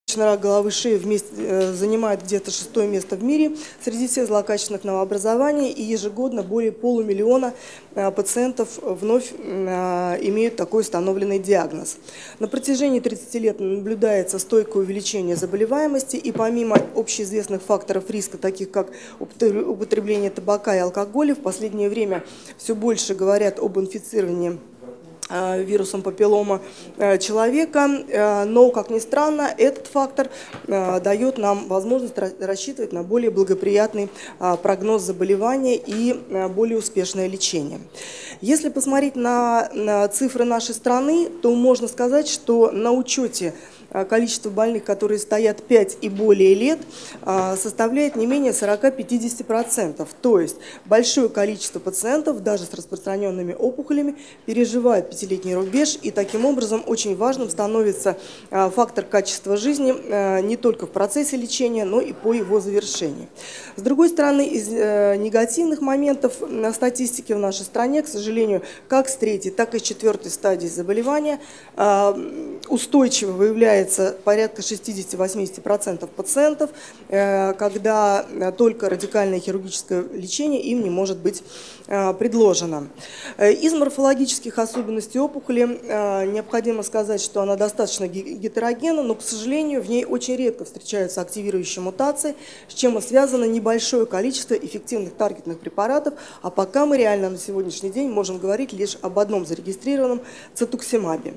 Рак головы шеи занимает где-то 6-е место в мире среди всех злокачественных новообразований, и ежегодно более полумиллиона пациентов вновь имеют такой установленный диагноз. На протяжении 30 лет наблюдается стойкое увеличение заболеваемости, и помимо общеизвестных факторов риска, таких как употребление табака и алкоголя, в последнее время все больше говорят об инфицировании вирусом папиллома человека, но, как ни странно, этот фактор дает нам возможность рассчитывать на более благоприятный прогноз заболевания и более успешное лечение. Если посмотреть на цифры нашей страны, то можно сказать, что на учете количество больных, которые стоят 5 и более лет, составляет не менее 40–50%. То есть большое количество пациентов, даже с распространенными опухолями, переживают 5-летний рубеж, и таким образом очень важным становится фактор качества жизни не только в процессе лечения, но и по его завершении. С другой стороны, из негативных моментов статистики в нашей стране, к сожалению, как с 3-й, так и с 4-й стадии заболевания устойчиво выявляется порядка 60–80% пациентов, когда только радикальное хирургическое лечение им не может быть предложено. Из морфологических особенностей опухоли необходимо сказать, что она достаточно гетерогенна, но, к сожалению, в ней очень редко встречаются активирующие мутации, с чем и связано небольшое количество эффективных таргетных препаратов, а пока мы реально на сегодняшний день можем говорить лишь об одном зарегистрированном цетуксимабе.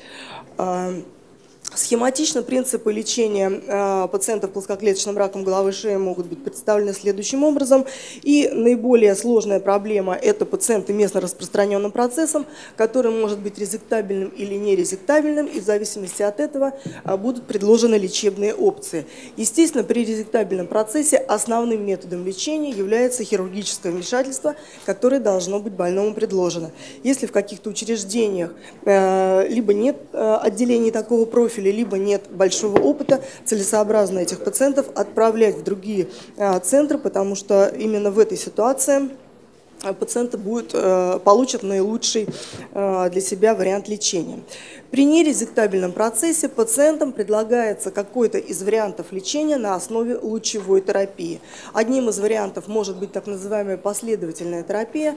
Схематично принципы лечения пациентов плоскоклеточным раком головы шеи могут быть представлены следующим образом. И наиболее сложная проблема – это пациенты местно распространенным процессом, который может быть резектабельным или нерезектабельным, и в зависимости от этого будут предложены лечебные опции. Естественно, при резектабельном процессе основным методом лечения является хирургическое вмешательство, которое должно быть больному предложено. Если в каких-то учреждениях либо нет отделений такого профиля, либо нет большого опыта, целесообразно этих пациентов отправлять в другие центры, потому что именно в этой ситуации пациенты получат наилучший для себя вариант лечения. При нерезектабельном процессе пациентам предлагается какой-то из вариантов лечения на основе лучевой терапии. Одним из вариантов может быть так называемая последовательная терапия,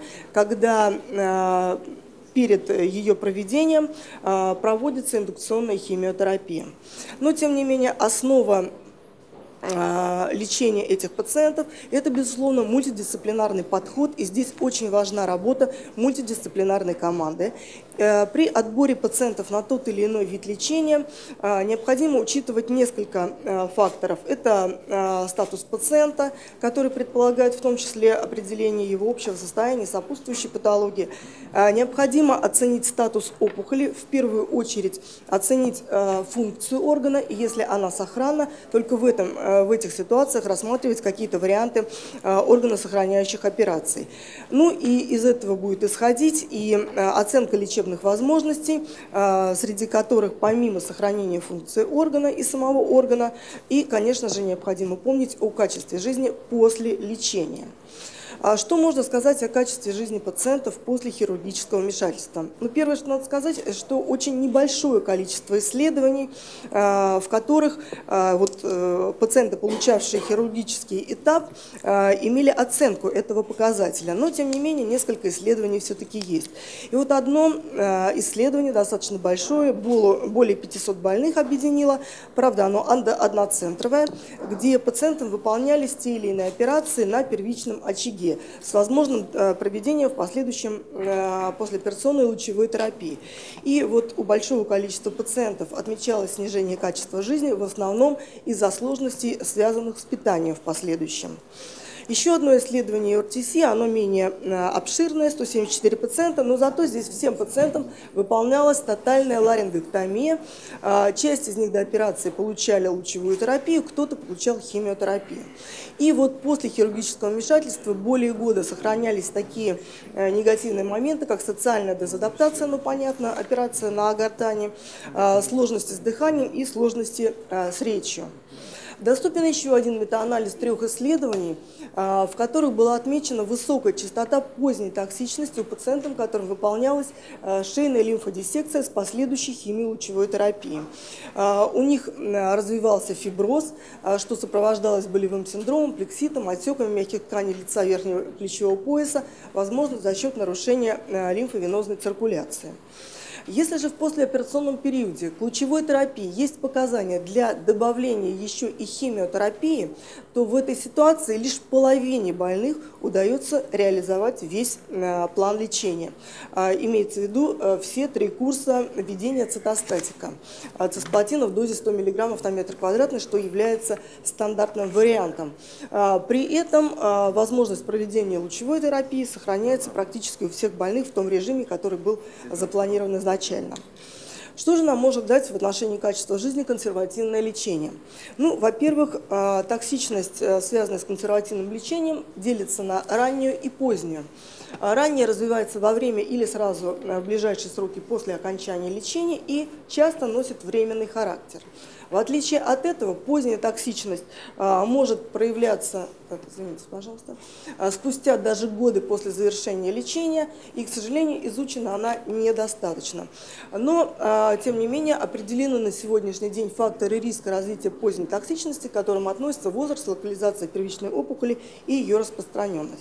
когда перед ее проведением проводится индукционная химиотерапия. Но, тем не менее, основа лечения этих пациентов – это, безусловно, мультидисциплинарный подход, и здесь очень важна работа мультидисциплинарной команды. При отборе пациентов на тот или иной вид лечения необходимо учитывать несколько факторов. Это статус пациента, который предполагает в том числе определение его общего состояния, сопутствующей патологии. Необходимо оценить статус опухоли, в первую очередь оценить функцию органа, и если она сохранна, только в этих ситуациях рассматривать какие-то варианты органосохраняющих операций. Ну и из этого будет исходить и оценка лечебных возможностей, среди которых помимо сохранения функции органа и самого органа, и, конечно же, необходимо помнить о качестве жизни после лечения. Что можно сказать о качестве жизни пациентов после хирургического вмешательства? Ну, первое, что надо сказать, что очень небольшое количество исследований, в которых пациенты, получавшие хирургический этап, имели оценку этого показателя. Но, тем не менее, несколько исследований все-таки есть. И вот одно исследование, достаточно большое, более 500 больных объединило, правда, оно одноцентровое, где пациентам выполнялись те или иные операции на первичном очаге с возможным проведением в последующем послеоперационной лучевой терапии. И вот у большого количества пациентов отмечалось снижение качества жизни, в основном из-за сложностей, связанных с питанием в последующем. Еще одно исследование РТС, оно менее обширное, 174 пациента, но зато здесь всем пациентам выполнялась тотальная ларингоктомия. Часть из них до операции получали лучевую терапию, кто-то получал химиотерапию. И вот после хирургического вмешательства более года сохранялись такие негативные моменты, как социальная дезадаптация, ну понятно, операция на гортани, сложности с дыханием и сложности с речью. Доступен еще один метаанализ 3 исследований, в которых была отмечена высокая частота поздней токсичности у пациентов, которым выполнялась шейная лимфодиссекция с последующей химиолучевой терапией. У них развивался фиброз, что сопровождалось болевым синдромом, плекситом, отеками мягких тканей лица верхнего плечевого пояса, возможно, за счет нарушения лимфовенозной циркуляции. Если же в послеоперационном периоде к лучевой терапии есть показания для добавления еще и химиотерапии, то в этой ситуации лишь половине больных удается реализовать весь план лечения. Имеется в виду все 3 курса введения цитостатика. Цисплатина в дозе 100 мг на метр квадратный, что является стандартным вариантом. При этом возможность проведения лучевой терапии сохраняется практически у всех больных в том режиме, который был запланирован изначально. Что же нам может дать в отношении качества жизни консервативное лечение? Ну, во-первых, токсичность, связанная с консервативным лечением, делится на раннюю и позднюю. Ранее развивается во время или сразу в ближайшие сроки после окончания лечения и часто носит временный характер. В отличие от этого, поздняя токсичность может проявляться, извините, пожалуйста, спустя даже годы после завершения лечения, и, к сожалению, изучена она недостаточно. Но, тем не менее, определены на сегодняшний день факторы риска развития поздней токсичности, к которым относятся возраст, локализация первичной опухоли и ее распространенность.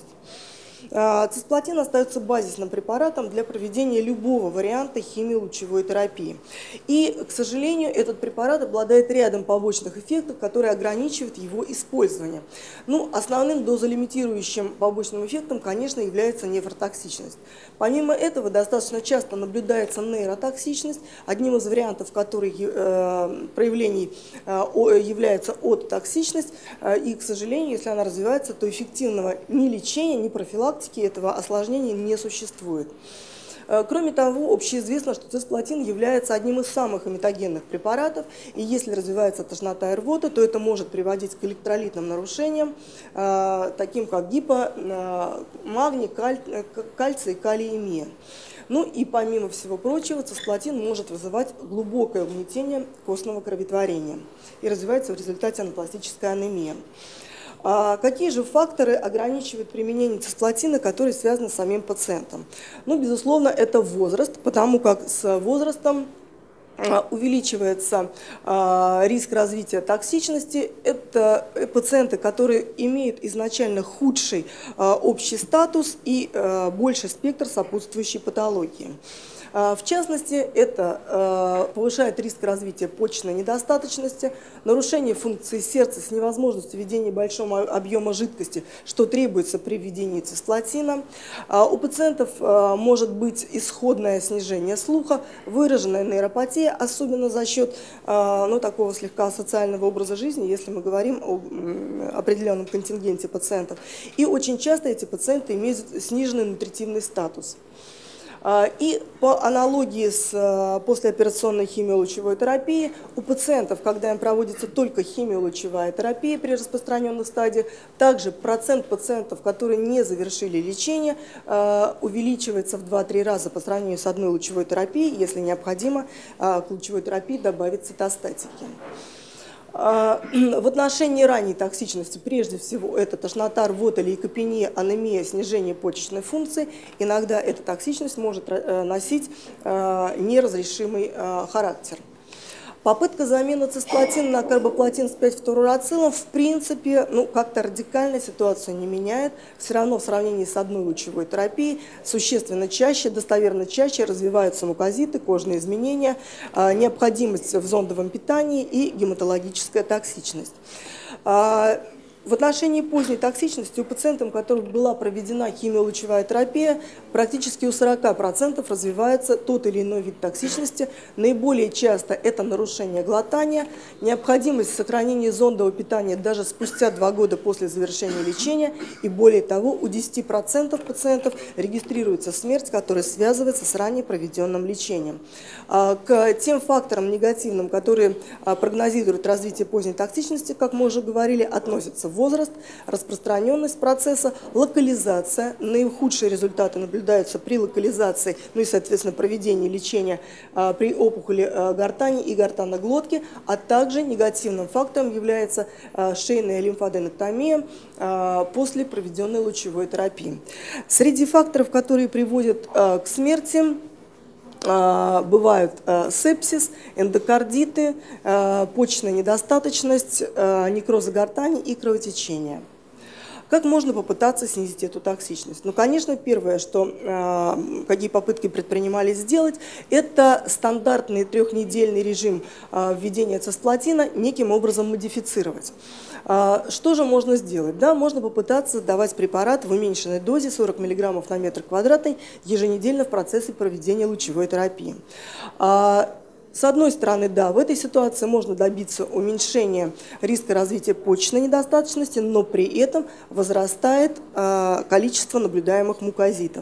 Цисплатин остается базисным препаратом для проведения любого варианта химиолучевой терапии. И, к сожалению, этот препарат обладает рядом побочных эффектов, которые ограничивают его использование. Ну, основным дозолимитирующим побочным эффектом, конечно, является нефротоксичность. Помимо этого, достаточно часто наблюдается нейротоксичность, одним из вариантов, который проявлений является ототоксичность. И, к сожалению, если она развивается, то эффективного ни лечения, ни профилактики этого осложнения не существует. Кроме того, общеизвестно, что цисплатин является одним из самых эмитогенных препаратов, и если развивается тошнота и рвота, то это может приводить к электролитным нарушениям, таким как гипомагний, кальций и калиемия. Ну и помимо всего прочего, цисплатин может вызывать глубокое угнетение костного кроветворения и развивается в результате анапластической анемии. Какие же факторы ограничивают применение цисплатина, которые связаны с самим пациентом? Ну, безусловно, это возраст, потому как с возрастом увеличивается риск развития токсичности. Это пациенты, которые имеют изначально худший общий статус и больший спектр сопутствующей патологии. В частности, это повышает риск развития почечной недостаточности, нарушение функции сердца с невозможностью введения большого объема жидкости, что требуется при введении цисплатина. У пациентов может быть исходное снижение слуха, выраженная нейропатия, особенно за счет такого слегка асоциального образа жизни, если мы говорим о определенном контингенте пациентов. И очень часто эти пациенты имеют сниженный нутритивный статус. И по аналогии с послеоперационной химиолучевой терапией, у пациентов, когда им проводится только химиолучевая терапия при распространенных стадиях, также процент пациентов, которые не завершили лечение, увеличивается в 2-3 раза по сравнению с одной лучевой терапией, если необходимо к лучевой терапии добавить цитостатики. В отношении ранней токсичности, прежде всего, это тошнота, рвота, лейкопения, анемия, снижение почечной функции. Иногда эта токсичность может носить неразрешимый характер. Попытка замены цисплатина на карбоплатин с 5-фторурацилом в принципе как-то радикально ситуацию не меняет. Все равно в сравнении с одной лучевой терапией существенно чаще, достоверно чаще развиваются мукозиты, кожные изменения, необходимость в зондовом питании и гематологическая токсичность. В отношении поздней токсичности у пациентов, у которых была проведена химиолучевая терапия, практически у 40% развивается тот или иной вид токсичности. Наиболее часто это нарушение глотания, необходимость сохранения зондового питания даже спустя 2 года после завершения лечения. И более того, у 10% пациентов регистрируется смерть, которая связывается с ранее проведенным лечением. К тем факторам негативным, которые прогнозируют развитие поздней токсичности, как мы уже говорили, относятся возраст, распространенность процесса, локализация. Наихудшие результаты наблюдаются при локализации, ну и, соответственно, проведении лечения при опухоли гортани и гортаноглотки, а также негативным фактором является шейная лимфаденэктомия после проведенной лучевой терапии. Среди факторов, которые приводят к смерти, бывают сепсис, эндокардиты, почечная недостаточность, некрозы гортани и кровотечение. Как можно попытаться снизить эту токсичность? Ну, конечно, первое, какие попытки предпринимались сделать, это стандартный трехнедельный режим введения цисплатина неким образом модифицировать. Что же можно сделать? Да, можно попытаться давать препарат в уменьшенной дозе 40 мг на метр квадратный еженедельно в процессе проведения лучевой терапии. С одной стороны, да, в этой ситуации можно добиться уменьшения риска развития почечной недостаточности, но при этом возрастает количество наблюдаемых мукозитов.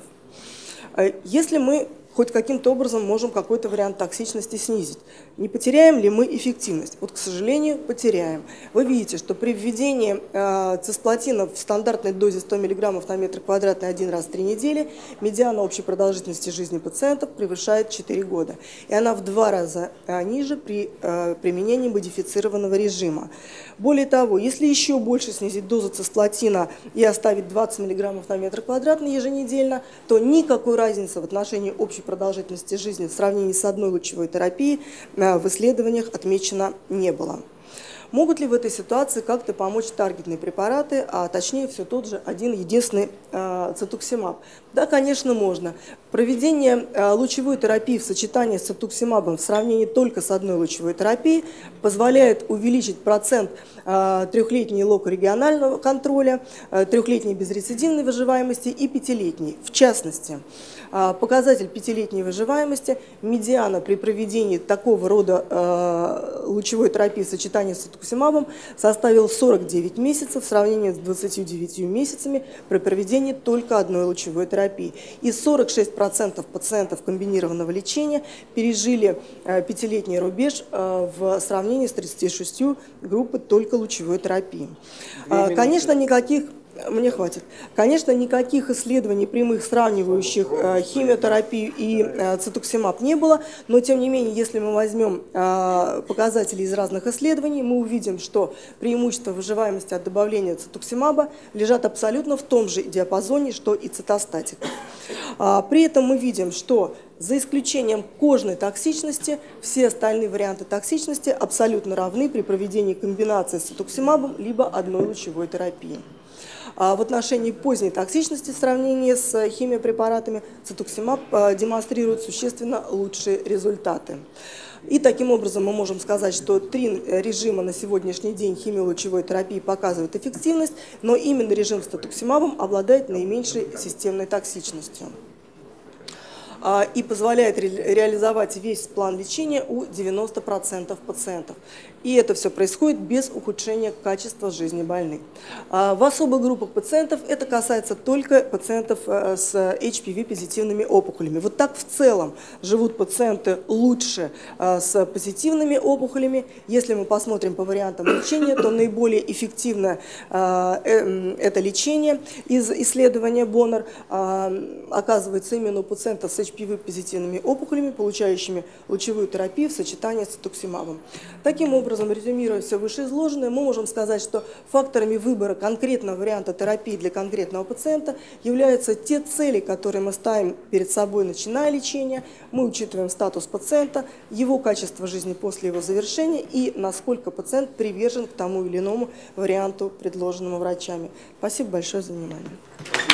Если мы хоть каким-то образом можем какой-то вариант токсичности снизить, не потеряем ли мы эффективность? Вот, к сожалению, потеряем. Вы видите, что при введении цисплатина в стандартной дозе 100 мг на метр квадратный один раз в 3 недели медиана общей продолжительности жизни пациентов превышает 4 года. И она в 2 раза ниже при применении модифицированного режима. Более того, если еще больше снизить дозу цисплатина и оставить 20 мг на метр квадратный еженедельно, то никакой разницы в отношении общей продолжительности жизни в сравнении с одной лучевой терапией в исследованиях отмечено не было. Могут ли в этой ситуации как-то помочь таргетные препараты, а точнее все тот же один единственный цитуксимаб? Да, конечно, можно. Проведение лучевой терапии в сочетании с цитуксимабом в сравнении только с одной лучевой терапией позволяет увеличить процент трехлетней локорегионального контроля, трехлетней безрецидивной выживаемости и 5-летней. В частности, показатель 5-летней выживаемости, медиана при проведении такого рода лучевой терапии в сочетании с цитуксимабом составил 49 месяцев в сравнении с 29 месяцами при проведении только одной лучевой терапии. И 46% пациентов комбинированного лечения пережили 5-летний рубеж в сравнении с 36 группы только лучевой терапии. Конечно, никаких... Мне хватит. Конечно, никаких исследований прямых, сравнивающих химиотерапию и цитуксимаб не было, но тем не менее, если мы возьмем показатели из разных исследований, мы увидим, что преимущества выживаемости от добавления цитуксимаба лежат абсолютно в том же диапазоне, что и цитостатика. При этом мы видим, что за исключением кожной токсичности, все остальные варианты токсичности абсолютно равны при проведении комбинации с цитуксимабом либо одной лучевой терапии. В отношении поздней токсичности в сравнении с химиопрепаратами цитуксимаб демонстрирует существенно лучшие результаты. И таким образом мы можем сказать, что 3 режима на сегодняшний день химиолучевой терапии показывают эффективность, но именно режим с цитуксимабом обладает наименьшей системной токсичностью и позволяет реализовать весь план лечения у 90% пациентов. И это все происходит без ухудшения качества жизни больных. В особых группах пациентов это касается только пациентов с HPV-позитивными опухолями. Вот так в целом живут пациенты лучше с позитивными опухолями. Если мы посмотрим по вариантам лечения, то наиболее эффективно это лечение из исследования Боннер оказывается именно у пациентов с HPV-позитивными опухолями, получающими лучевую терапию в сочетании с цитуксимабом. Таким образом, резюмируя все вышеизложенное, мы можем сказать, что факторами выбора конкретного варианта терапии для конкретного пациента являются те цели, которые мы ставим перед собой, начиная лечение. Мы учитываем статус пациента, его качество жизни после его завершения и насколько пациент привержен к тому или иному варианту, предложенному врачами. Спасибо большое за внимание.